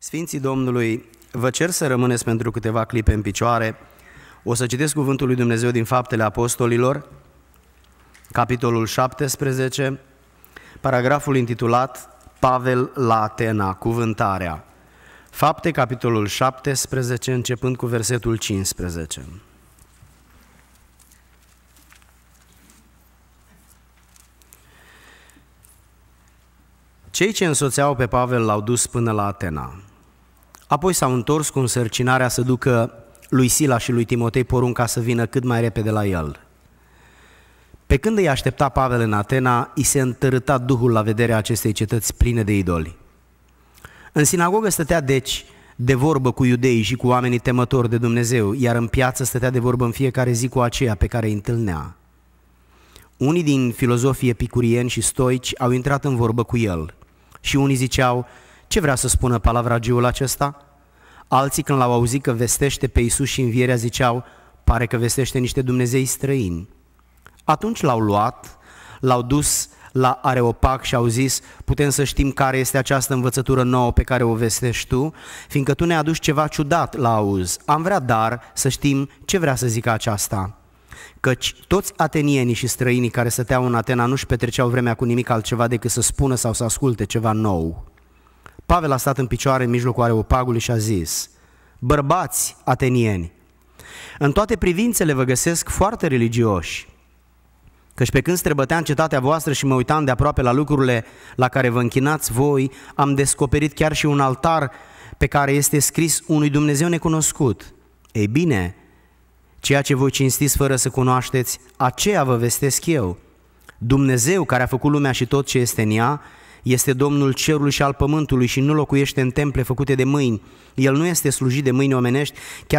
Sfinții Domnului, vă cer să rămâneți pentru câteva clipe în picioare. O să citesc cuvântul lui Dumnezeu din Faptele Apostolilor, capitolul 17, paragraful intitulat Pavel la Atena, cuvântarea. Fapte, capitolul 17, începând cu versetul 15. Cei ce însoțeau pe Pavel l-au dus până la Atena. Apoi s-au întors cu însărcinarea să ducă lui Sila și lui Timotei porunca să vină cât mai repede la el. Pe când îi aștepta Pavel în Atena, i se întărâta Duhul la vederea acestei cetăți pline de idoli. În sinagogă stătea deci de vorbă cu iudeii și cu oamenii temători de Dumnezeu, iar în piață stătea de vorbă în fiecare zi cu aceia pe care îi întâlnea. Unii din filozofii epicurieni și stoici au intrat în vorbă cu el și unii ziceau: ce vrea să spună palavragiul acesta? Alții, când l-au auzit că vestește pe Iisus și învierea, ziceau: pare că vestește niște dumnezei străini. Atunci l-au luat, l-au dus la Areopag și au zis: putem să știm care este această învățătură nouă pe care o vestești tu, fiindcă tu ne-ai adus ceva ciudat la auz. Am vrea dar să știm ce vrea să zică aceasta. Căci toți atenienii și străinii care stăteau în Atena nu-și petreceau vremea cu nimic altceva decât să spună sau să asculte ceva nou. Pavel a stat în picioare în mijlocul Areopagului și a zis: bărbați atenieni, în toate privințele vă găsesc foarte religioși, căci pe când străbăteam cetatea voastră și mă uitam de aproape la lucrurile la care vă închinați voi, am descoperit chiar și un altar pe care este scris unui Dumnezeu necunoscut. Ei bine, ceea ce voi cinstiți fără să cunoașteți, aceea vă vestesc eu. Dumnezeu care a făcut lumea și tot ce este în ea este Domnul cerului și al pământului și nu locuiește în temple făcute de mâini. El nu este slujit de mâini omenești,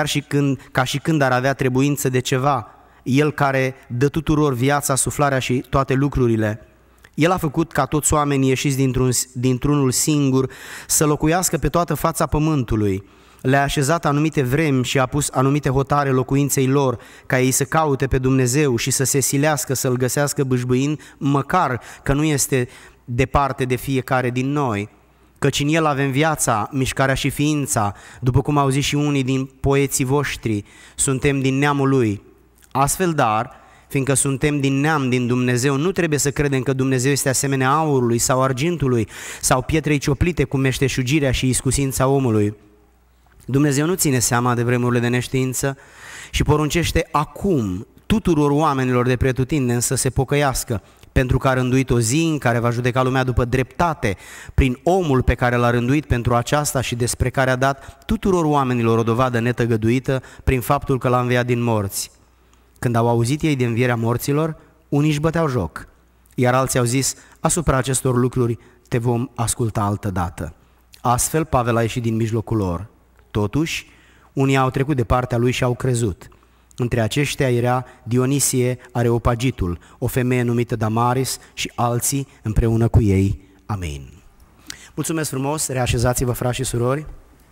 ca și când ar avea trebuință de ceva. El care dă tuturor viața, suflarea și toate lucrurile. El a făcut ca toți oamenii ieșiți dintr-unul singur să locuiască pe toată fața pământului. Le-a așezat anumite vremi și a pus anumite hotare locuinței lor, ca ei să caute pe Dumnezeu și să se silească să-L găsească bâșbâind, măcar că nu este departe de fiecare din noi, căci în El avem viața, mișcarea și ființa, după cum au zis și unii din poeții voștri, suntem din neamul Lui. Astfel, dar, fiindcă suntem din neam, din Dumnezeu, nu trebuie să credem că Dumnezeu este asemenea aurului sau argintului sau pietrei cioplite cu meșteșugirea și iscusința omului. Dumnezeu nu ține seama de vremurile de neștiință și poruncește acum tuturor oamenilor de pretutindeni să se pocăiască, pentru că a rânduit o zi în care va judeca lumea după dreptate, prin omul pe care l-a rânduit pentru aceasta și despre care a dat tuturor oamenilor o dovadă netăgăduită prin faptul că l-a înviat din morți. Când au auzit ei de învierea morților, unii își băteau joc, iar alții au zis: asupra acestor lucruri te vom asculta altă dată. Astfel Pavel a ieșit din mijlocul lor. Totuși, unii au trecut de partea lui și au crezut. Între aceștia era Dionisie Areopagitul, o femeie numită Damaris și alții împreună cu ei. Amin. Mulțumesc frumos, reașezați-vă, frați și surori.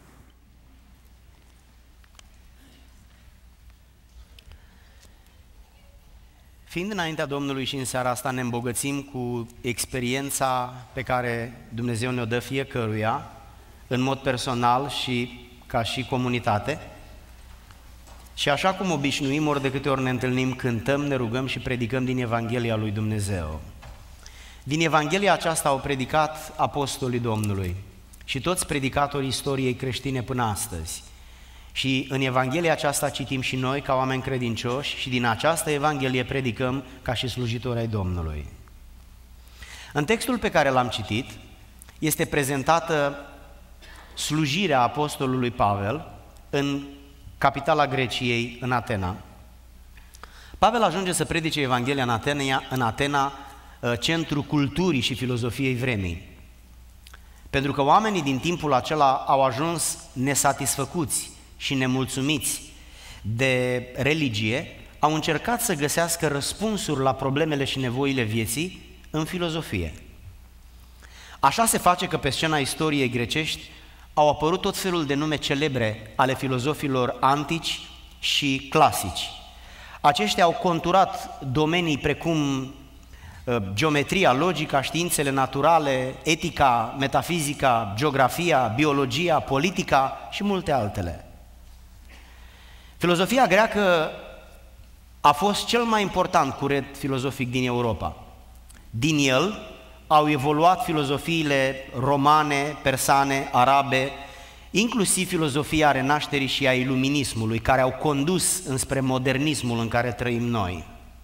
Fiind înaintea Domnului și în seara asta ne îmbogățim cu experiența pe care Dumnezeu ne-o dă fiecăruia, în mod personal și ca și comunitate. Și așa cum obișnuim, ori de câte ori ne întâlnim, cântăm, ne rugăm și predicăm din Evanghelia lui Dumnezeu. Din Evanghelia aceasta au predicat apostolii Domnului și toți predicatorii istoriei creștine până astăzi. Și în Evanghelia aceasta citim și noi ca oameni credincioși și din această Evanghelie predicăm ca și slujitori ai Domnului. În textul pe care l-am citit este prezentată slujirea apostolului Pavel în capitala Greciei, în Atena. Pavel ajunge să predice Evanghelia în Atena, centru culturii și filozofiei vremii. Pentru că oamenii din timpul acela au ajuns nesatisfăcuți și nemulțumiți de religie, au încercat să găsească răspunsuri la problemele și nevoile vieții în filozofie. Așa se face că pe scena istoriei grecești au apărut tot felul de nume celebre ale filozofilor antici și clasici. Aceștia au conturat domenii precum geometria, logica, științele naturale, etica, metafizica, geografia, biologia, politica și multe altele. Filozofia greacă a fost cel mai important curent filozofic din Europa. Din el au evoluat filozofiile romane, persane, arabe, inclusiv filozofia renașterii și a iluminismului, care au condus înspre modernismul în care trăim noi.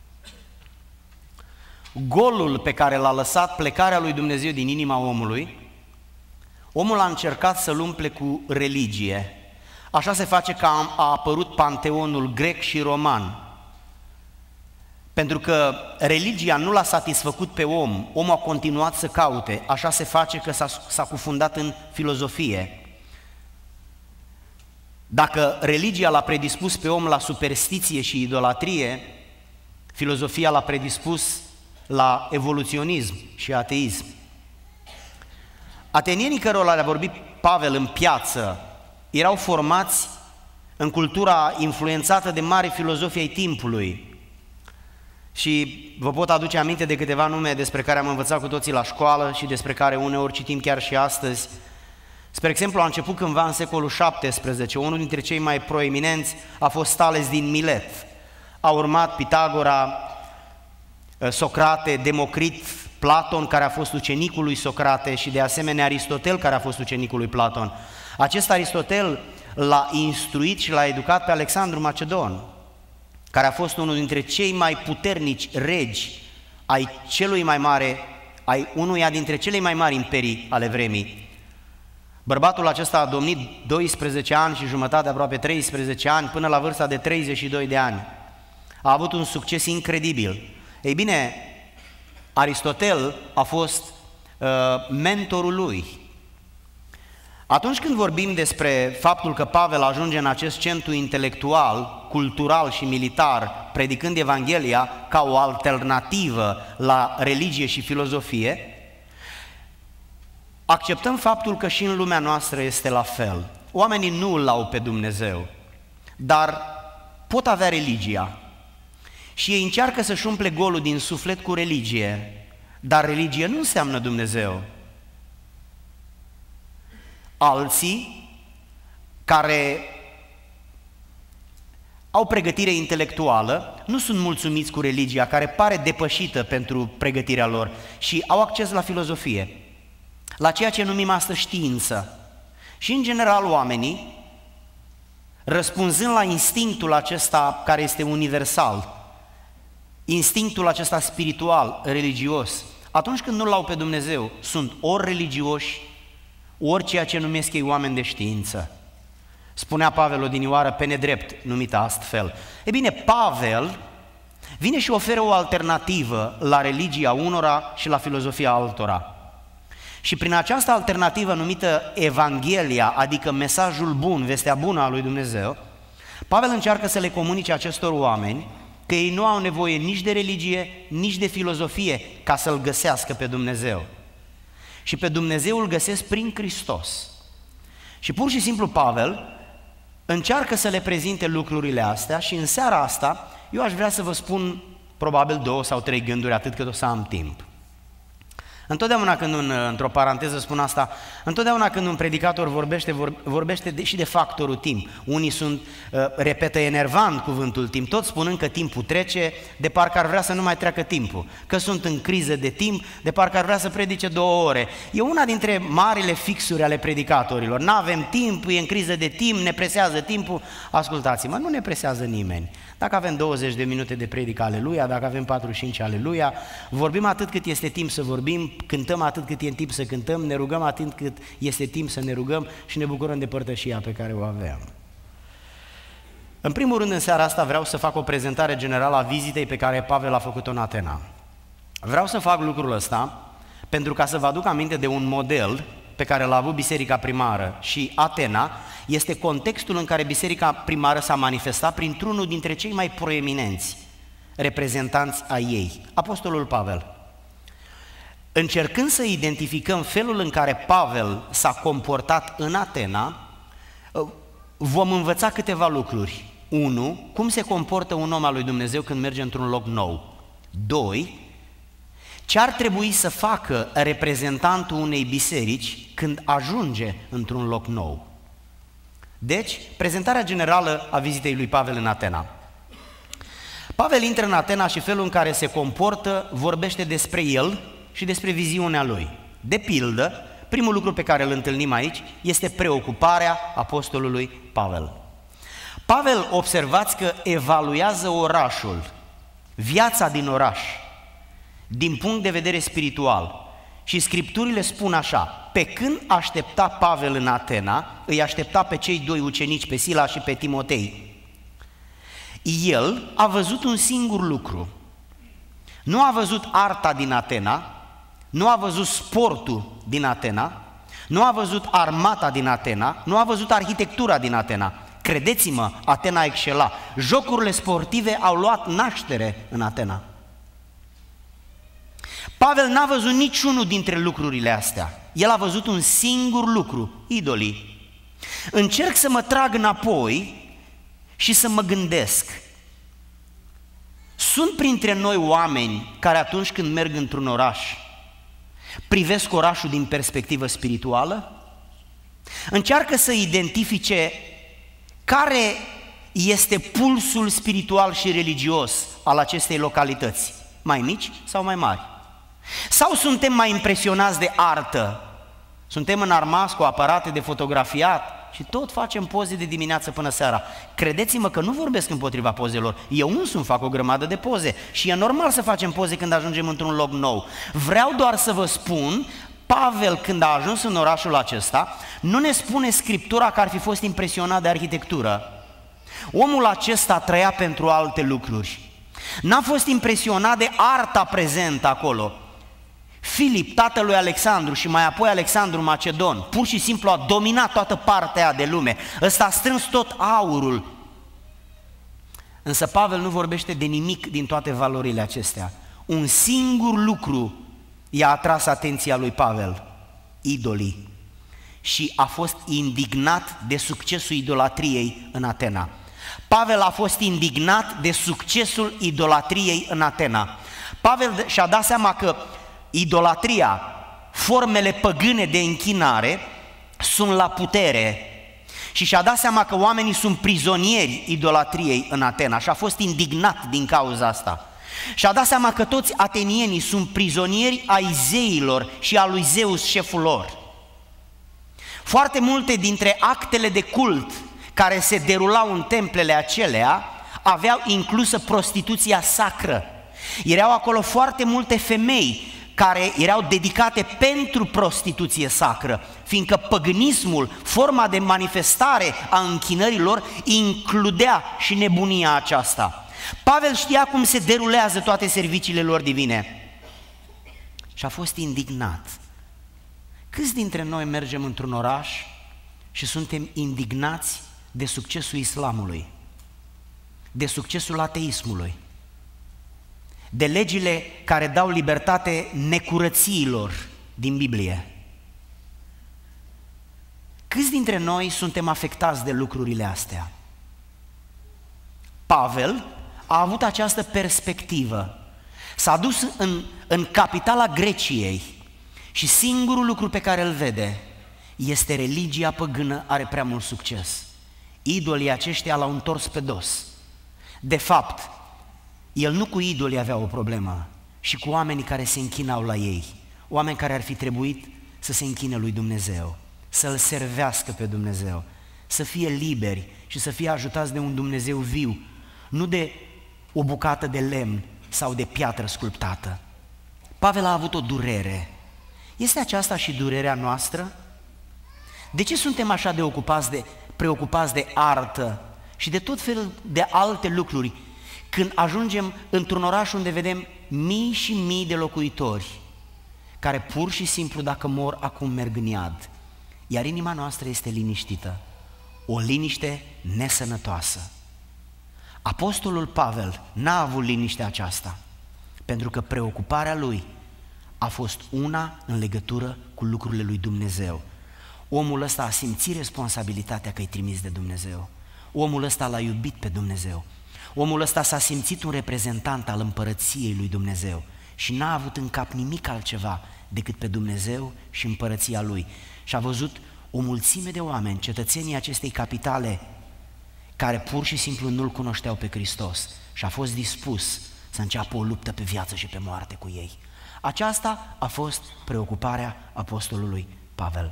Golul pe care l-a lăsat plecarea lui Dumnezeu din inima omului, omul a încercat să-l umple cu religie. Așa se face că a apărut panteonul grec și roman. Pentru că religia nu l-a satisfăcut pe om, omul a continuat să caute, așa se face că s-a cufundat în filozofie. Dacă religia l-a predispus pe om la superstiție și idolatrie, filozofia l-a predispus la evoluționism și ateism. Atenienii cărora le-a vorbit Pavel în piață erau formați în cultura influențată de mari filozofi ai timpului. Și vă pot aduce aminte de câteva nume despre care am învățat cu toții la școală și despre care uneori citim chiar și astăzi. Spre exemplu, a început cândva în secolul XVII, unul dintre cei mai proeminenți a fost Tales din Milet. A urmat Pitagora, Socrate, Democrit, Platon, care a fost ucenicul lui Socrate, și de asemenea Aristotel, care a fost ucenicul lui Platon. Acest Aristotel l-a instruit și l-a educat pe Alexandru Macedon, care a fost unul dintre cei mai puternici regi ai celui mai mare, ai unuia dintre cele mai mari imperii ale vremii. Bărbatul acesta a domnit 12 ani și jumătate, aproape 13 ani, până la vârsta de 32 de ani. A avut un succes incredibil. Ei bine, Aristotel a fost mentorul lui. Atunci când vorbim despre faptul că Pavel ajunge în acest centru intelectual, cultural și militar, predicând Evanghelia ca o alternativă la religie și filozofie, acceptăm faptul că și în lumea noastră este la fel. Oamenii nu îl au pe Dumnezeu, dar pot avea religia. Și ei încearcă să-și umple golul din suflet cu religie, dar religie nu înseamnă Dumnezeu. Alții care au pregătire intelectuală nu sunt mulțumiți cu religia, care pare depășită pentru pregătirea lor, și au acces la filozofie, la ceea ce numim astăzi știință. Și în general oamenii, răspunzând la instinctul acesta care este universal, instinctul acesta spiritual, religios, atunci când nu-L au pe Dumnezeu, sunt ori religioși, ori ceea ce numesc ei oameni de știință. Spunea Pavel odinioară, pe nedrept, numită astfel. E bine, Pavel vine și oferă o alternativă la religia unora și la filozofia altora. Și prin această alternativă numită Evanghelia, adică mesajul bun, vestea bună a lui Dumnezeu, Pavel încearcă să le comunice acestor oameni că ei nu au nevoie nici de religie, nici de filozofie ca să-L găsească pe Dumnezeu. Și pe Dumnezeu îl găsesc prin Hristos. Și pur și simplu Pavel încearcă să le prezinte lucrurile astea și în seara asta eu aș vrea să vă spun probabil 2 sau 3 gânduri, atât cât o să am timp. Întotdeauna când într-o paranteză spun asta, întotdeauna când un predicator vorbește și de factorul timp. Unii repetă enervant cuvântul timp, tot spunând că timpul trece, de parcă ar vrea să nu mai treacă timpul, că sunt în criză de timp, de parcă ar vrea să predice 2 ore. E una dintre marile fixuri ale predicatorilor. N-avem timp, e în criză de timp, ne presează timpul. Ascultați-mă, nu ne presează nimeni. Dacă avem 20 de minute de predică, aleluia, dacă avem 45, aleluia, vorbim atât cât este timp să vorbim, cântăm atât cât e timp să cântăm, ne rugăm atât cât este timp să ne rugăm și ne bucurăm de părtășia pe care o avem. În primul rând, în seara asta vreau să fac o prezentare generală a vizitei pe care Pavel a făcut-o în Atena. Vreau să fac lucrul ăsta pentru ca să vă aduc aminte de un model pe care l-a avut biserica primară, și Atena este contextul în care biserica primară s-a manifestat printr-unul dintre cei mai proeminenți reprezentanți ai ei, Apostolul Pavel. Încercând să identificăm felul în care Pavel s-a comportat în Atena, vom învăța câteva lucruri. 1. Cum se comportă un om al lui Dumnezeu când merge într-un loc nou. 2. ce ar trebui să facă reprezentantul unei biserici când ajunge într-un loc nou. Deci, prezentarea generală a vizitei lui Pavel în Atena. Pavel intră în Atena și felul în care se comportă vorbește despre el și despre viziunea lui. De pildă, primul lucru pe care îl întâlnim aici este preocuparea apostolului Pavel. Pavel, observați că evaluează orașul, viața din oraș, din punct de vedere spiritual. Și Scripturile spun așa: pe când aștepta Pavel în Atena, îi aștepta pe cei doi ucenici, pe Sila și pe Timotei, el a văzut un singur lucru. Nu a văzut arta din Atena, nu a văzut sportul din Atena, nu a văzut armata din Atena, nu a văzut arhitectura din Atena. Credeți-mă, Atena excela. Jocurile sportive au luat naștere în Atena. Pavel n-a văzut niciunul dintre lucrurile astea. El a văzut un singur lucru: idolii. Încerc să mă trag înapoi și să mă gândesc. Sunt printre noi oameni care atunci când merg într-un oraș privesc orașul din perspectivă spirituală? Încearcă să identifice care este pulsul spiritual și religios al acestei localități, mai mici sau mai mari? Sau suntem mai impresionați de artă? Suntem înarmați cu aparate de fotografiat și tot facem poze de dimineață până seara. Credeți-mă că nu vorbesc împotriva pozelor. Eu însumi fac o grămadă de poze și e normal să facem poze când ajungem într-un loc nou. Vreau doar să vă spun, Pavel, când a ajuns în orașul acesta, nu ne spune Scriptura că ar fi fost impresionat de arhitectură. Omul acesta trăia pentru alte lucruri. N-a fost impresionat de arta prezentă acolo. Filip, tatăl lui Alexandru și mai apoi Alexandru Macedon, pur și simplu a dominat toată partea aia de lume. Ăsta a strâns tot aurul. Însă Pavel nu vorbește de nimic din toate valorile acestea. Un singur lucru i-a atras atenția lui Pavel: idolii. Și a fost indignat de succesul idolatriei în Atena. Pavel a fost indignat de succesul idolatriei în Atena. Pavel și-a dat seama că idolatria, formele păgâne de închinare sunt la putere și și-a dat seama că oamenii sunt prizonieri idolatriei în Atena și a fost indignat din cauza asta. Și-a dat seama că toți atenienii sunt prizonieri ai zeilor și a lui Zeus, șeful lor. Foarte multe dintre actele de cult care se derulau în templele acelea aveau inclusă prostituția sacră. Erau acolo foarte multe femei care erau dedicate pentru prostituție sacră, fiindcă păgânismul, forma de manifestare a închinărilor, includea și nebunia aceasta. Pavel știa cum se derulează toate serviciile lor divine și a fost indignat. Câți dintre noi mergem într-un oraș și suntem indignați de succesul islamului, de succesul ateismului, de legile care dau libertate necurățiilor din Biblie? Câți dintre noi suntem afectați de lucrurile astea? Pavel a avut această perspectivă. S-a dus în capitala Greciei și singurul lucru pe care îl vede este religia păgână are prea mult succes. Idolii aceștia l-au întors pe dos. De fapt, el nu cu idolii avea o problemă, și cu oamenii care se închinau la ei, oameni care ar fi trebuit să se închine lui Dumnezeu, să-L servească pe Dumnezeu, să fie liberi și să fie ajutați de un Dumnezeu viu, nu de o bucată de lemn sau de piatră sculptată. Pavel a avut o durere. Este aceasta și durerea noastră? De ce suntem așa de preocupați de artă și de tot felul de alte lucruri când ajungem într-un oraș unde vedem mii și mii de locuitori care pur și simplu, dacă mor, acum merg în iad, iar inima noastră este liniștită, o liniște nesănătoasă? Apostolul Pavel n-a avut liniștea aceasta, pentru că preocuparea lui a fost una în legătură cu lucrurile lui Dumnezeu. Omul ăsta a simțit responsabilitatea că e trimis de Dumnezeu. Omul ăsta l-a iubit pe Dumnezeu. Omul ăsta s-a simțit un reprezentant al împărăției lui Dumnezeu și n-a avut în cap nimic altceva decât pe Dumnezeu și împărăția Lui. Și a văzut o mulțime de oameni, cetățenii acestei capitale, care pur și simplu nu-L cunoșteau pe Hristos și a fost dispus să înceapă o luptă pe viață și pe moarte cu ei. Aceasta a fost preocuparea apostolului Pavel.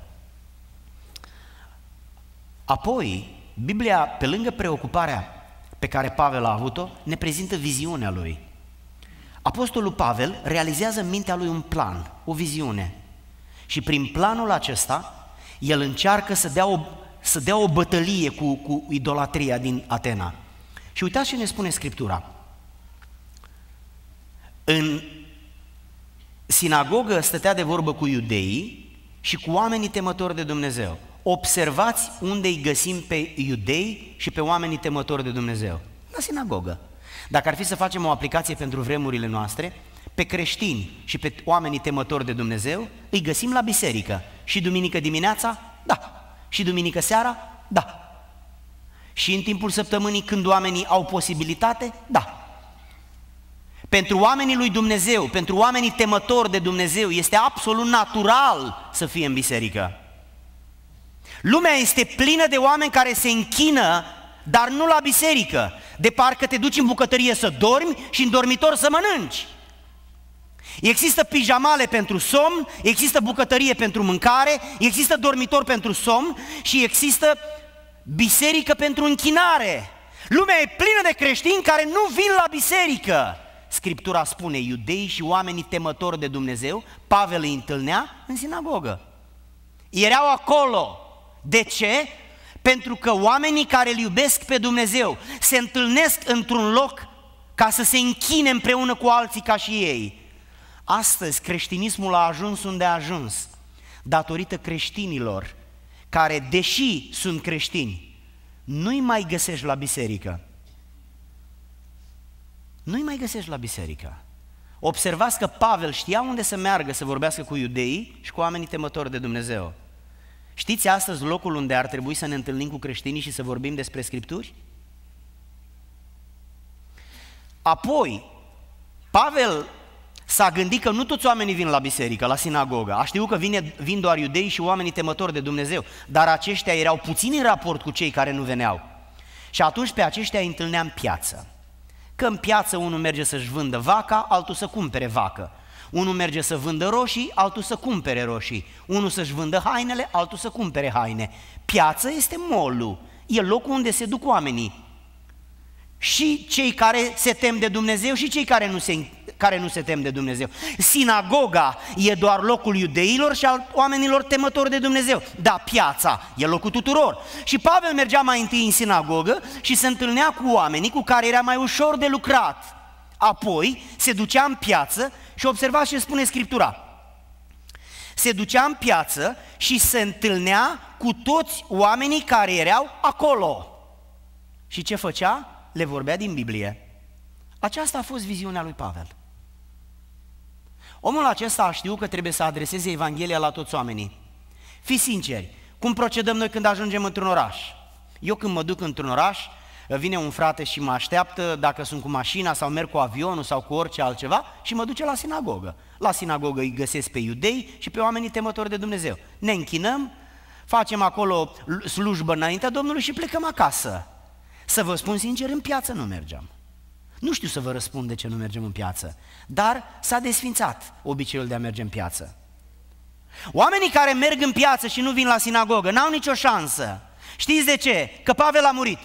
Apoi, Biblia, pe lângă preocuparea pe care Pavel a avut-o, ne prezintă viziunea lui. Apostolul Pavel realizează în mintea lui un plan, o viziune. Și prin planul acesta, el încearcă să dea o bătălie cu idolatria din Atena. Și uitați ce ne spune Scriptura. În sinagogă stătea de vorbă cu iudeii și cu oamenii temători de Dumnezeu. Observați unde îi găsim pe iudei și pe oamenii temători de Dumnezeu. La sinagogă. Dacă ar fi să facem o aplicație pentru vremurile noastre, pe creștini și pe oamenii temători de Dumnezeu îi găsim la biserică. Și duminică dimineața? Da. Și duminică seara? Da. Și în timpul săptămânii când oamenii au posibilitate? Da. Pentru oamenii lui Dumnezeu, pentru oamenii temători de Dumnezeu, este absolut natural să fie în biserică. Lumea este plină de oameni care se închină, dar nu la biserică, de parcă te duci în bucătărie să dormi și în dormitor să mănânci. Există pijamale pentru somn, există bucătărie pentru mâncare, există dormitor pentru somn și există biserică pentru închinare. Lumea e plină de creștini care nu vin la biserică. Scriptura spune, iudei și oamenii temători de Dumnezeu, Pavel îi întâlnea în sinagogă. Erau acolo. De ce? Pentru că oamenii care îl iubesc pe Dumnezeu se întâlnesc într-un loc ca să se închine împreună cu alții ca și ei. Astăzi creștinismul a ajuns unde a ajuns, datorită creștinilor care, deși sunt creștini, nu-i mai găsești la biserică. Nu-i mai găsești la biserică. Observați că Pavel știa unde să meargă să vorbească cu iudeii și cu oamenii temători de Dumnezeu. Știți astăzi locul unde ar trebui să ne întâlnim cu creștinii și să vorbim despre Scripturi? Apoi, Pavel s-a gândit că nu toți oamenii vin la biserică, la sinagogă. A știut că vin doar iudei și oamenii temători de Dumnezeu, dar aceștia erau puțini în raport cu cei care nu veneau. Și atunci pe aceștia îi întâlnea în piață. Că în piață unul merge să-și vândă vaca, altul să cumpere vacă. Unul merge să vândă roșii, altul să cumpere roșii. Unul să-și vândă hainele, altul să cumpere haine. Piața este mall-ul, e locul unde se duc oamenii. Și cei care se tem de Dumnezeu și cei care nu se tem de Dumnezeu. Sinagoga e doar locul iudeilor și al oamenilor temători de Dumnezeu. Da, piața e locul tuturor. Și Pavel mergea mai întâi în sinagogă și se întâlnea cu oamenii cu care era mai ușor de lucrat. Apoi se ducea în piață și observați ce spune Scriptura. Se ducea în piață și se întâlnea cu toți oamenii care erau acolo. Și ce făcea? Le vorbea din Biblie. Aceasta a fost viziunea lui Pavel. Omul acesta a știut că trebuie să adreseze Evanghelia la toți oamenii. Fiți sinceri, cum procedăm noi când ajungem într-un oraș? Eu când mă duc într-un oraș, vine un frate și mă așteaptă, dacă sunt cu mașina sau merg cu avionul sau cu orice altceva, și mă duce la sinagogă. La sinagogă îi găsesc pe iudei și pe oamenii temători de Dumnezeu. Ne închinăm, facem acolo slujbă înaintea Domnului și plecăm acasă. Să vă spun sincer, în piață nu mergeam. Nu știu să vă răspund de ce nu mergem în piață, dar s-a desfințat obiceiul de a merge în piață. Oamenii care merg în piață și nu vin la sinagogă n-au nicio șansă. Știți de ce? Că Pavel a murit.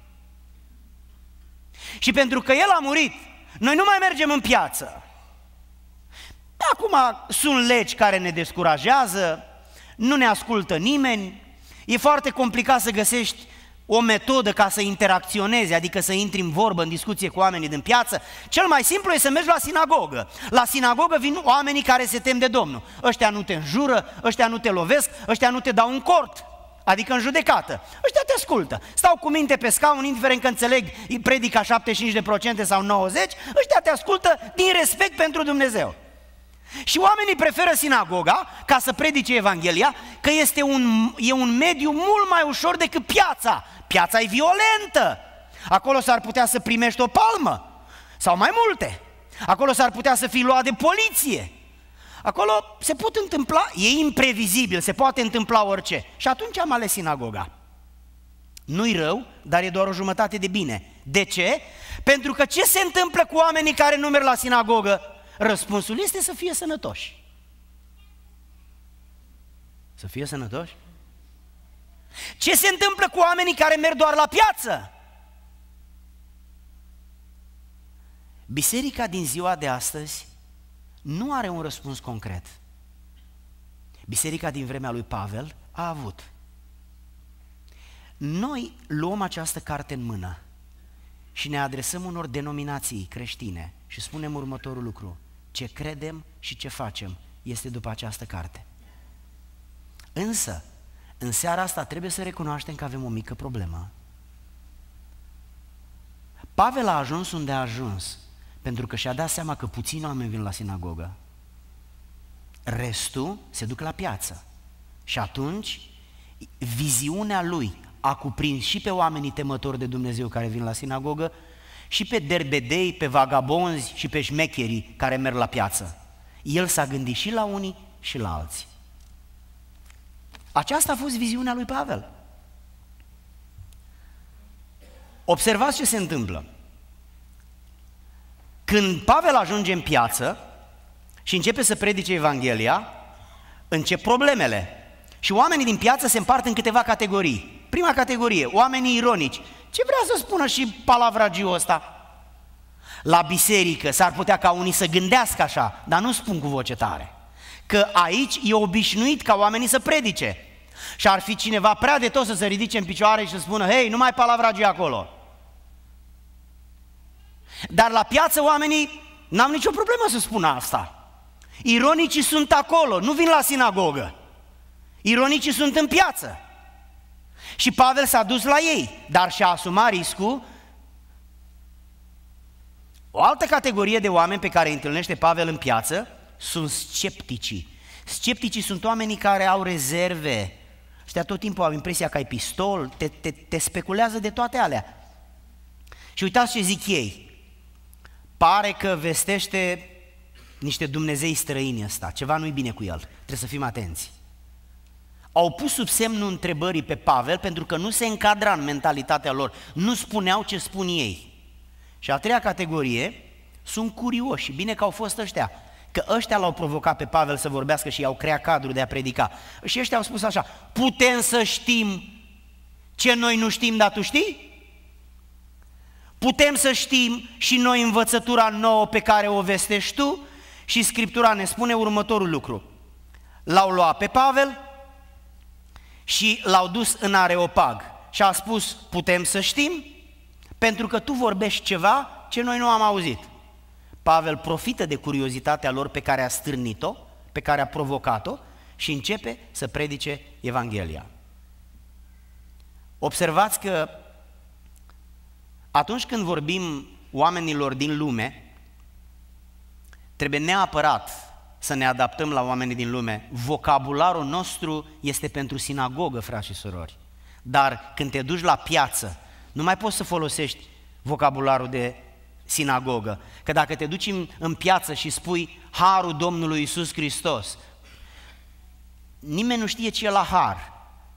Și pentru că el a murit, noi nu mai mergem în piață. Acum sunt legi care ne descurajează, nu ne ascultă nimeni, e foarte complicat să găsești o metodă ca să interacționezi, adică să intri în vorbă, în discuție cu oamenii din piață. Cel mai simplu e să mergi la sinagogă. La sinagogă vin oamenii care se tem de Domnul. Ăștia nu te înjură, ăștia nu te lovesc, ăștia nu te dau în cort, adică în judecată. Ăștia te ascultă, stau cu minte pe scaun, indiferent că înțeleg predica 75% sau 90%, ăștia te ascultă din respect pentru Dumnezeu. Și oamenii preferă sinagoga ca să predice Evanghelia, că e un mediu mult mai ușor decât piața. Piața e violentă. Acolo s-ar putea să primești o palmă sau mai multe. Acolo s-ar putea să fii luat de poliție. Acolo se pot întâmpla, e imprevizibil, se poate întâmpla orice. Și atunci am ales sinagoga. Nu-i rău, dar e doar o jumătate de bine. De ce? Pentru că ce se întâmplă cu oamenii care nu merg la sinagogă? Răspunsul este să fie sănătoși. Să fie sănătoși? Ce se întâmplă cu oamenii care merg doar la piață? Biserica din ziua de astăzi nu are un răspuns concret. Biserica din vremea lui Pavel a avut. Noi luăm această carte în mână și ne adresăm unor denominații creștine și spunem următorul lucru: ce credem și ce facem este după această carte. Însă, în seara asta trebuie să recunoaștem că avem o mică problemă. Pavel a ajuns unde a ajuns pentru că și-a dat seama că puțini oameni vin la sinagogă. Restul se duc la piață. Și atunci, viziunea lui a cuprins și pe oamenii temători de Dumnezeu care vin la sinagogă, și pe derbedei, pe vagabonzi și pe șmecherii care merg la piață. El s-a gândit și la unii și la alții. Aceasta a fost viziunea lui Pavel. Observați ce se întâmplă. Când Pavel ajunge în piață și începe să predice Evanghelia, încep problemele. Și oamenii din piață se împart în câteva categorii. Prima categorie, oamenii ironici. Ce vrea să spună și palavragiul ăsta? La biserică s-ar putea ca unii să gândească așa, dar nu spun cu voce tare. Că aici e obișnuit ca oamenii să predice. Și ar fi cineva prea de tot să se ridice în picioare și să spună: hei, nu mai palavragi acolo. Dar la piață oamenii n-au nicio problemă să spună asta. Ironicii sunt acolo, nu vin la sinagogă. Ironicii sunt în piață. Și Pavel s-a dus la ei, dar și-a asumat riscul. O altă categorie de oameni pe care îi întâlnește Pavel în piață sunt scepticii. Scepticii sunt oamenii care au rezerve. Ăștia tot timpul au impresia că ai pistol, te speculează de toate alea. Și uitați ce zic ei. Pare că vestește niște dumnezei străini ăsta, ceva nu-i bine cu el, trebuie să fim atenți. Au pus sub semnul întrebării pe Pavel pentru că nu se încadra în mentalitatea lor, nu spuneau ce spun ei. Și a treia categorie sunt curioși, bine că au fost ăștia, că ăștia l-au provocat pe Pavel să vorbească și i-au creat cadrul de a predica. Și ăștia au spus așa: putem să știm ce noi nu știm, dar tu știi? Putem să știm și noi învățătura nouă pe care o vestești tu? Și Scriptura ne spune următorul lucru: l-au luat pe Pavel și l-au dus în Areopag și a spus: putem să știm? Pentru că tu vorbești ceva ce noi nu am auzit. Pavel profită de curiozitatea lor pe care a stârnit-o, pe care a provocat-o și începe să predice Evanghelia. Observați că atunci când vorbim oamenilor din lume, trebuie neapărat să ne adaptăm la oamenii din lume. Vocabularul nostru este pentru sinagogă, frați și surori. Dar când te duci la piață, nu mai poți să folosești vocabularul de sinagogă. Că dacă te duci în piață și spui harul Domnului Iisus Hristos, nimeni nu știe ce e la har.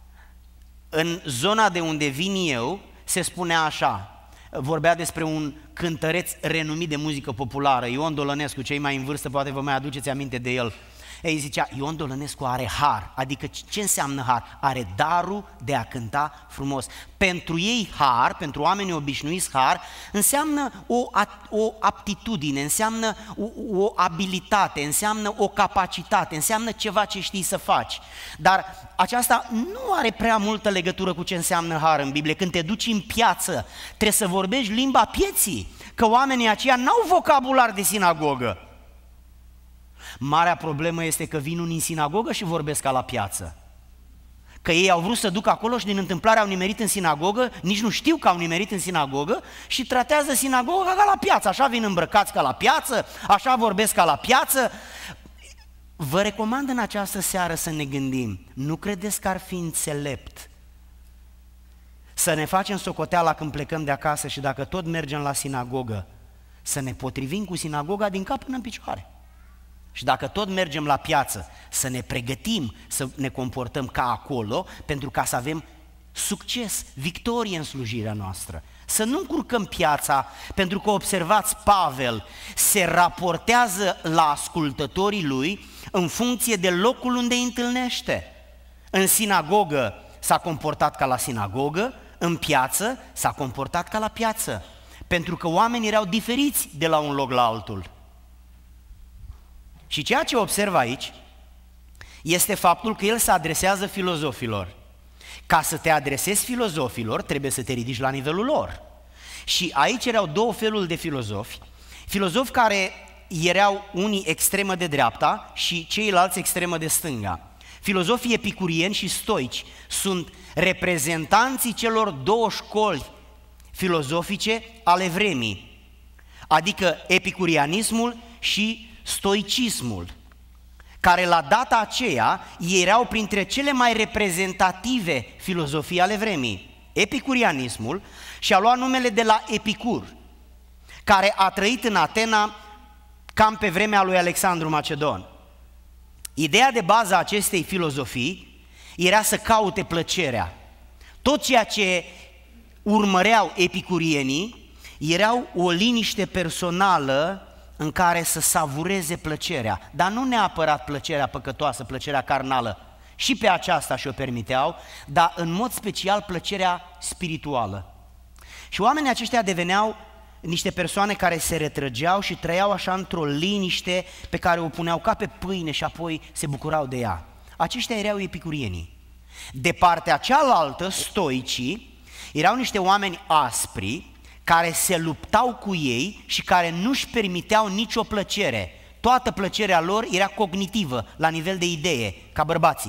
În zona de unde vin eu se spunea așa, vorbea despre un cântăreț renumit de muzică populară, Ion Dolănescu, cei mai în vârstă poate vă mai aduceți aminte de el. Ei, zicea, Ion Dolănescu are har, adică ce înseamnă har? Are darul de a cânta frumos. Pentru ei har, pentru oamenii obișnuiți har, înseamnă o aptitudine, înseamnă o abilitate, înseamnă o capacitate, înseamnă ceva ce știi să faci. Dar aceasta nu are prea multă legătură cu ce înseamnă har în Biblie. Când te duci în piață, trebuie să vorbești limba pieții, că oamenii aceia n-au vocabular de sinagogă. Marea problemă este că vin unii în sinagogă și vorbesc ca la piață. Că ei au vrut să ducă acolo și din întâmplare au nimerit în sinagogă, nici nu știu că au nimerit în sinagogă și tratează sinagoga ca la piață. Așa vin îmbrăcați ca la piață, așa vorbesc ca la piață. Vă recomand în această seară să ne gândim, nu credeți că ar fi înțelept să ne facem socoteala când plecăm de acasă și dacă tot mergem la sinagogă, să ne potrivim cu sinagoga din cap până în picioare. Și dacă tot mergem la piață, să ne pregătim să ne comportăm ca acolo, pentru ca să avem succes, victorie în slujirea noastră. Să nu încurcăm piața, pentru că observați, Pavel se raportează la ascultătorii lui în funcție de locul unde îi întâlnește. În sinagogă s-a comportat ca la sinagogă, în piață s-a comportat ca la piață, pentru că oamenii erau diferiți de la un loc la altul. Și ceea ce observ aici este faptul că el se adresează filozofilor. Ca să te adresezi filozofilor, trebuie să te ridici la nivelul lor. Și aici erau două feluri de filozofi. Filozofi care erau unii extremă de dreapta și ceilalți extremă de stânga. Filozofii epicurieni și stoici sunt reprezentanții celor două școli filozofice ale vremii, adică epicurianismul și stoicismul, care la data aceea erau printre cele mai reprezentative filozofii ale vremii. Epicurianismul și-a luat numele de la Epicur, care a trăit în Atena cam pe vremea lui Alexandru Macedon. Ideea de bază a acestei filozofii era să caute plăcerea. Tot ceea ce urmăreau epicurienii erau o liniște personală în care să savureze plăcerea, dar nu neapărat plăcerea păcătoasă, plăcerea carnală, și pe aceasta și-o permiteau, dar în mod special plăcerea spirituală. Și oamenii aceștia deveneau niște persoane care se retrăgeau și trăiau așa într-o liniște pe care o puneau ca pe pâine și apoi se bucurau de ea. Aceștia erau epicurienii. De partea cealaltă, stoicii erau niște oameni aspri care se luptau cu ei și care nu-și permiteau nicio plăcere. Toată plăcerea lor era cognitivă, la nivel de idee, ca bărbații.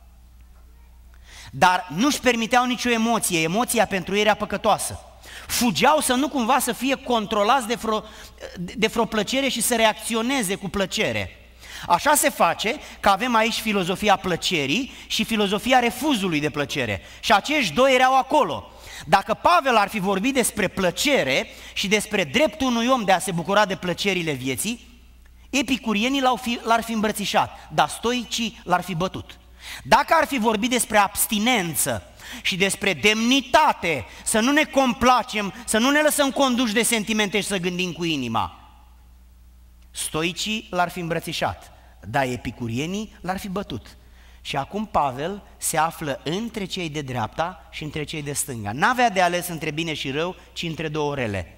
Dar nu-și permiteau nicio emoție, emoția pentru ei era păcătoasă. Fugeau să nu cumva să fie controlați de vreo plăcere și să reacționeze cu plăcere. Așa se face că avem aici filozofia plăcerii și filozofia refuzului de plăcere. Și acești doi erau acolo. Dacă Pavel ar fi vorbit despre plăcere și despre dreptul unui om de a se bucura de plăcerile vieții, epicurienii l-ar fi îmbrățișat, dar stoicii l-ar fi bătut. Dacă ar fi vorbit despre abstinență și despre demnitate, să nu ne complacem, să nu ne lăsăm conduși de sentimente și să gândim cu inima, stoicii l-ar fi îmbrățișat, dar epicurienii l-ar fi bătut. Și acum Pavel se află între cei de dreapta și între cei de stânga. N-avea de ales între bine și rău, ci între două rele.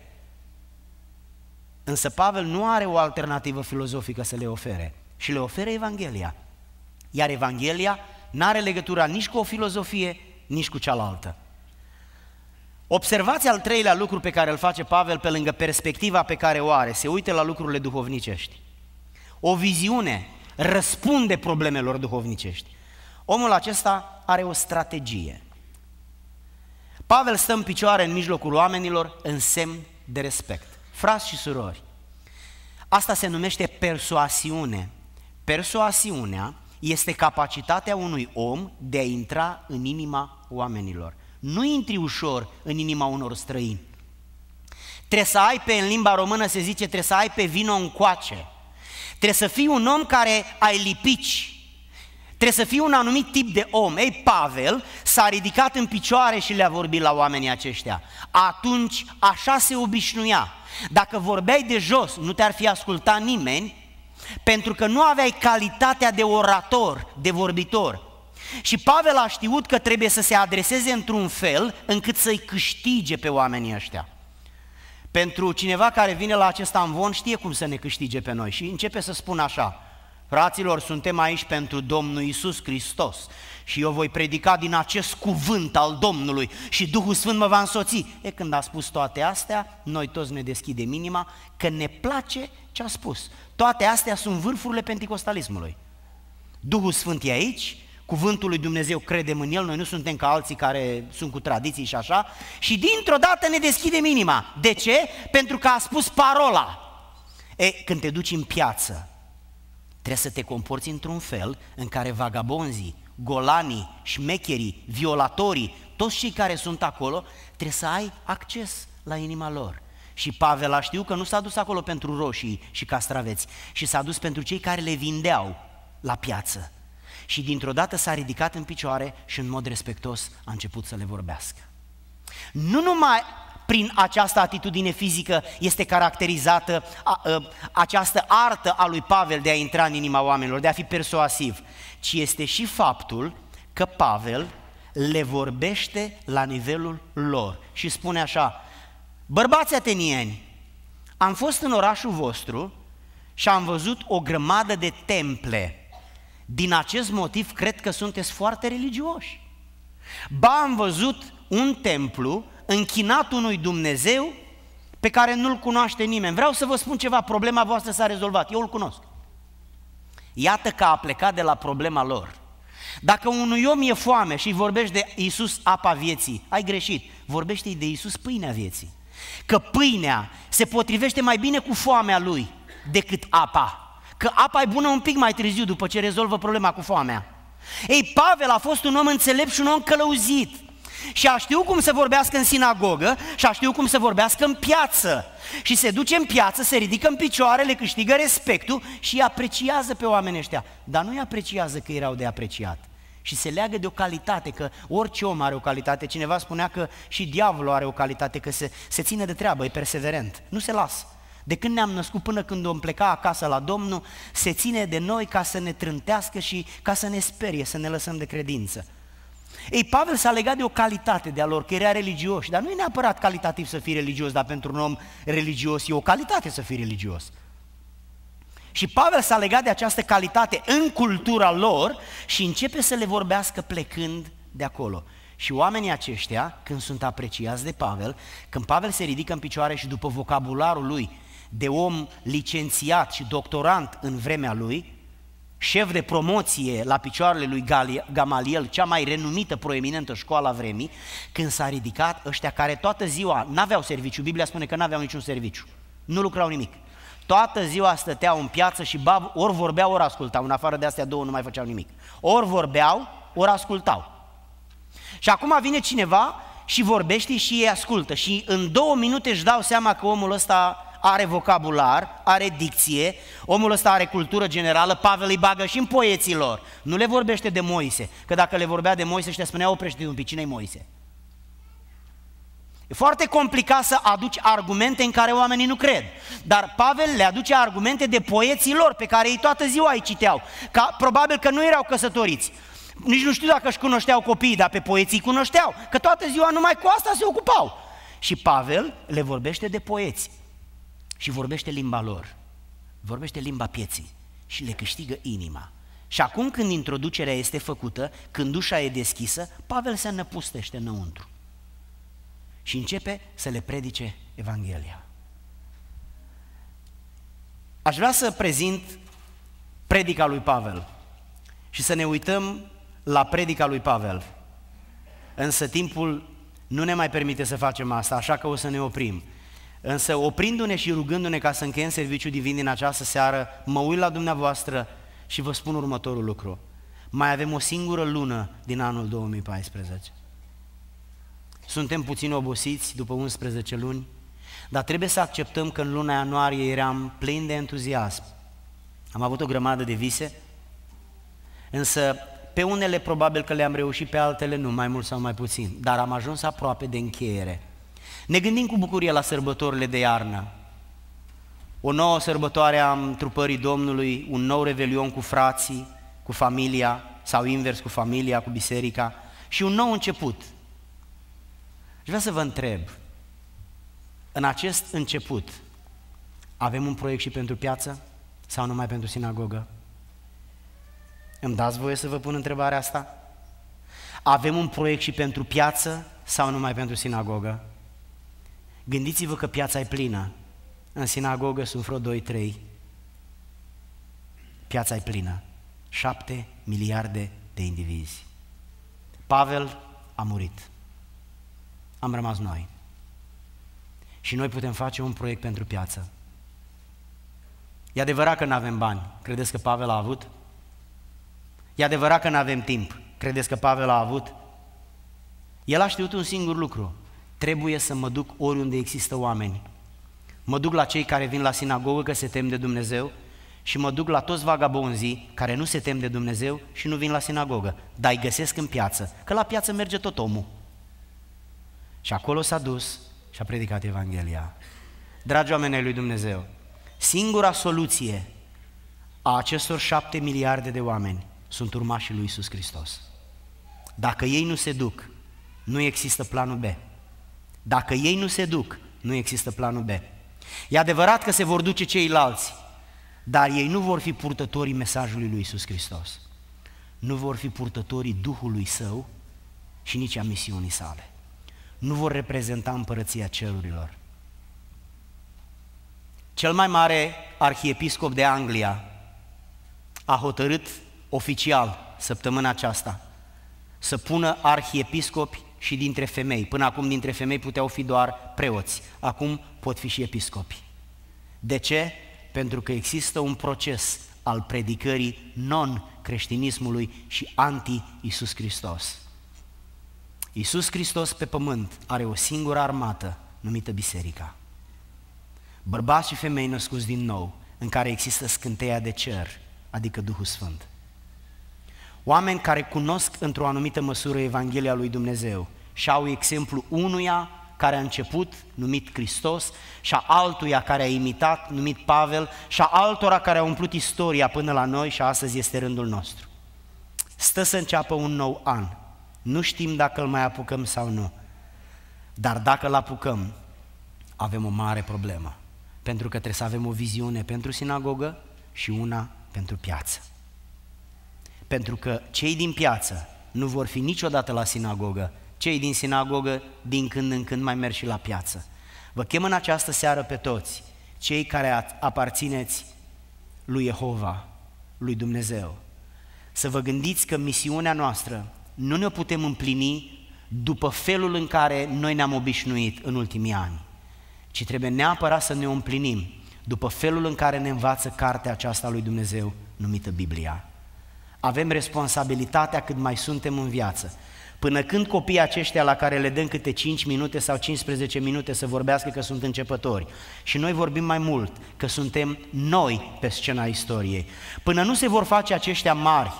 Însă Pavel nu are o alternativă filozofică să le ofere și le oferă Evanghelia. Iar Evanghelia n-are legătura nici cu o filozofie, nici cu cealaltă. Observați al treilea lucru pe care îl face Pavel pe lângă perspectiva pe care o are, se uită la lucrurile duhovnicești. O viziune răspunde problemelor duhovnicești. Omul acesta are o strategie. Pavel stă în picioare în mijlocul oamenilor în semn de respect. Frați și surori, asta se numește persoasiune. Persoasiunea este capacitatea unui om de a intra în inima oamenilor. Nu intri ușor în inima unor străini. Trebuie să ai în limba română se zice, trebuie să ai pe vino încoace. Trebuie să fii un om care ai lipici. Trebuie să fii un anumit tip de om. Ei, Pavel s-a ridicat în picioare și le-a vorbit la oamenii aceștia. Atunci așa se obișnuia. Dacă vorbeai de jos, nu te-ar fi ascultat nimeni, pentru că nu aveai calitatea de orator, de vorbitor. Și Pavel a știut că trebuie să se adreseze într-un fel încât să-i câștige pe oamenii ăștia. Pentru cineva care vine la acest amvon știe cum să ne câștige pe noi și începe să spună așa: fraților, suntem aici pentru Domnul Iisus Hristos și eu voi predica din acest cuvânt al Domnului și Duhul Sfânt mă va însoți. Când a spus toate astea, noi toți ne deschidem inima că ne place ce a spus. Toate astea sunt vârfurile penticostalismului. Duhul Sfânt e aici, cuvântul lui Dumnezeu credem în el, noi nu suntem ca alții care sunt cu tradiții și așa, și dintr-o dată ne deschidem inima. De ce? Pentru că a spus parola. Când te duci în piață, trebuie să te comporți într-un fel în care vagabonzii, golanii, șmecherii, violatorii, toți cei care sunt acolo, trebuie să ai acces la inima lor. Și Pavel a știut că nu s-a dus acolo pentru roșii și castraveți, și s-a dus pentru cei care le vindeau la piață. Și dintr-o dată s-a ridicat în picioare și în mod respectos a început să le vorbească. Nu numai prin această atitudine fizică este caracterizată această artă a lui Pavel de a intra în inima oamenilor, de a fi persuasiv, ci este și faptul că Pavel le vorbește la nivelul lor și spune așa: bărbați atenieni, am fost în orașul vostru și am văzut o grămadă de temple. Din acest motiv cred că sunteți foarte religioși. Ba, am văzut un templu închinat unui Dumnezeu pe care nu-L cunoaște nimeni. Vreau să vă spun ceva, problema voastră s-a rezolvat, eu îl cunosc. Iată că a plecat de la problema lor. Dacă unui om e foame și îi vorbești de Iisus, apa vieții, ai greșit, vorbește-i de Iisus, pâinea vieții. Că pâinea se potrivește mai bine cu foamea lui decât apa. Că apa e bună un pic mai târziu, după ce rezolvă problema cu foamea. Ei, Pavel a fost un om înțelept și un om călăuzit. Și a știut cum să vorbească în sinagogă și a știut cum să vorbească în piață. Și se duce în piață, se ridică în picioare, le câștigă respectul și îi apreciază pe oamenii ăștia. Dar nu îi apreciază că erau de apreciat. Și se leagă de o calitate, că orice om are o calitate. Cineva spunea că și diavolul are o calitate, că se ține de treabă, e perseverent, nu se lasă. De când ne-am născut până când vom pleca acasă la Domnul, se ține de noi ca să ne trântească și ca să ne sperie, să ne lăsăm de credință. Ei, Pavel s-a legat de o calitate de-a lor, că era religioși, dar nu e neapărat calitativ să fii religios, dar pentru un om religios e o calitate să fii religios. Și Pavel s-a legat de această calitate în cultura lor și începe să le vorbească plecând de acolo. Și oamenii aceștia, când sunt apreciați de Pavel, când Pavel se ridică în picioare și după vocabularul lui de om licențiat și doctorant în vremea lui, șef de promoție la picioarele lui Gamaliel, cea mai renumită, proeminentă școală a vremii, când s-a ridicat ăștia care toată ziua n-aveau serviciu, Biblia spune că n-aveau niciun serviciu, nu lucrau nimic. Toată ziua stăteau în piață și ori vorbeau, ori ascultau, în afară de astea două nu mai făceau nimic. Ori vorbeau, ori ascultau. Și acum vine cineva și vorbește și ei ascultă și în 2 minute își dau seama că omul ăsta are vocabular, are dicție, omul ăsta are cultură generală. Pavel îi bagă și în poeții lor. Nu le vorbește de Moise, că dacă le vorbea de Moise ăștia spunea: oprește-te un pic, cine-i Moise? E foarte complicat să aduci argumente în care oamenii nu cred, dar Pavel le aduce argumente de poeții lor, pe care ei toată ziua îi citeau, probabil că nu erau căsătoriți. Nici nu știu dacă își cunoșteau copiii, dar pe poeții îi cunoșteau, că toată ziua numai cu asta se ocupau. Și Pavel le vorbește de poeți și vorbește limba lor, vorbește limba pieții și le câștigă inima. Și acum când introducerea este făcută, când ușa e deschisă, Pavel se năpustește înăuntru și începe să le predice Evanghelia. Aș vrea să prezint predica lui Pavel și să ne uităm la predica lui Pavel. Însă timpul nu ne mai permite să facem asta, așa că o să ne oprim. Însă oprindu-ne și rugându-ne ca să încheiem serviciul divin din această seară, mă uit la dumneavoastră și vă spun următorul lucru. Mai avem o singură lună din anul 2014. Suntem puțin obosiți după 11 luni, dar trebuie să acceptăm că în luna ianuarie eram plin de entuziasm. Am avut o grămadă de vise, însă pe unele probabil că le-am reușit, pe altele nu, mai mult sau mai puțin, dar am ajuns aproape de încheiere. Ne gândim cu bucurie la sărbătorile de iarnă, o nouă sărbătoare a întrupării Domnului, un nou revelion cu frații, cu familia, sau invers, cu familia, cu biserica, și un nou început. Și vreau să vă întreb, în acest început, avem un proiect și pentru piață sau numai pentru sinagogă? Îmi dați voie să vă pun întrebarea asta? Avem un proiect și pentru piață sau numai pentru sinagogă? Gândiți-vă că piața e plină, în sinagogă sunt vreo 2-3, piața e plină, 7 miliarde de indivizi. Pavel a murit, am rămas noi și noi putem face un proiect pentru piață. E adevărat că nu avem bani, credeți că Pavel a avut? E adevărat că nu avem timp, credeți că Pavel a avut? El a știut un singur lucru: trebuie să mă duc oriunde există oameni Mă duc la cei care vin la sinagogă că se tem de Dumnezeu și mă duc la toți vagabonzii care nu se tem de Dumnezeu și nu vin la sinagogă, dar îi găsesc în piață, că la piață merge tot omul. Și acolo s-a dus și a predicat Evanghelia. Dragi oameni ai lui Dumnezeu, singura soluție a acestor 7 miliarde de oameni sunt urmașii lui Iisus Hristos. Dacă ei nu se duc, nu există planul B. Dacă ei nu se duc, nu există planul B. E adevărat că se vor duce ceilalți, dar ei nu vor fi purtătorii mesajului lui Iisus Hristos. Nu vor fi purtătorii Duhului Său și nici a misiunii sale. Nu vor reprezenta împărăția cerurilor. Cel mai mare arhiepiscop de Anglia a hotărât oficial săptămâna aceasta să pună arhiepiscopi și dintre femei. Până acum dintre femei puteau fi doar preoți, acum pot fi și episcopi. De ce? Pentru că există un proces al predicării non-creștinismului și anti-Iisus Hristos. Iisus Hristos pe pământ are o singură armată numită biserica. Bărbați și femei născuți din nou, în care există scânteia de cer, adică Duhul Sfânt. Oameni care cunosc într-o anumită măsură Evanghelia lui Dumnezeu și au exemplu unuia care a început, numit Hristos, și a altuia care a imitat, numit Pavel, și a altora care au umplut istoria până la noi și astăzi este rândul nostru. Stă să înceapă un nou an. Nu știm dacă îl mai apucăm sau nu, dar dacă îl apucăm, avem o mare problemă, pentru că trebuie să avem o viziune pentru sinagogă și una pentru piață. Pentru că cei din piață nu vor fi niciodată la sinagogă, cei din sinagogă din când în când mai merg și la piață. Vă chem în această seară pe toți, cei care aparțineți lui Jehova, lui Dumnezeu, să vă gândiți că misiunea noastră nu ne putem împlini după felul în care noi ne-am obișnuit în ultimii ani, ci trebuie neapărat să ne o împlinim după felul în care ne învață cartea aceasta lui Dumnezeu numită Biblia. Avem responsabilitatea cât mai suntem în viață. Până când copiii aceștia la care le dăm câte 5 minute sau 15 minute să vorbească că sunt începători și noi vorbim mai mult că suntem noi pe scena istoriei, până nu se vor face aceștia mari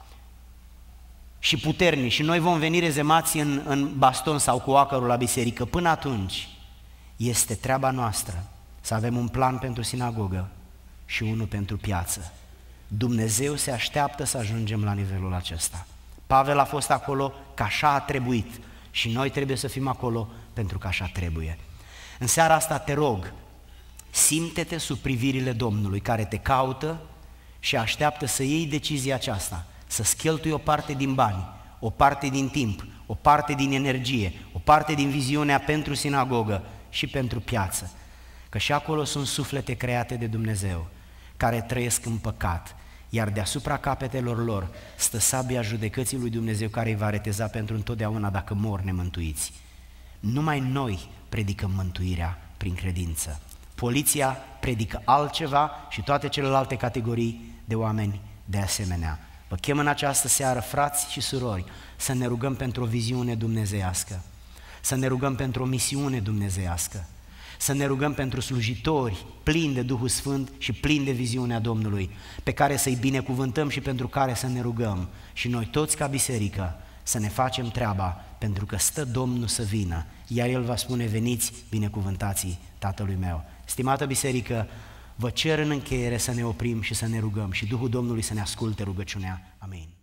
și puternici și noi vom veni rezemați în baston sau cu oacărul la biserică, până atunci este treaba noastră să avem un plan pentru sinagogă și unul pentru piață. Dumnezeu se așteaptă să ajungem la nivelul acesta. Pavel a fost acolo că așa a trebuit și noi trebuie să fim acolo pentru că așa trebuie. În seara asta te rog, simte-te sub privirile Domnului care te caută și așteaptă să iei decizia aceasta, să-ți cheltui o parte din bani, o parte din timp, o parte din energie, o parte din viziunea pentru sinagogă și pentru piață. Că și acolo sunt suflete create de Dumnezeu care trăiesc în păcat, iar deasupra capetelor lor stă sabia judecății lui Dumnezeu care îi va reteza pentru întotdeauna dacă mor nemântuiți. Numai noi predicăm mântuirea prin credință. Poliția predică altceva și toate celelalte categorii de oameni de asemenea. Vă chem în această seară, frați și surori, să ne rugăm pentru o viziune dumnezeiască, să ne rugăm pentru o misiune dumnezeiască, să ne rugăm pentru slujitori plini de Duhul Sfânt și plini de viziunea Domnului, pe care să-i binecuvântăm și pentru care să ne rugăm și noi toți ca biserică să ne facem treaba, pentru că stă Domnul să vină, iar El va spune: veniți binecuvântații Tatălui meu. Stimată biserică, vă cer în încheiere să ne oprim și să ne rugăm și Duhul Domnului să ne asculte rugăciunea. Amin.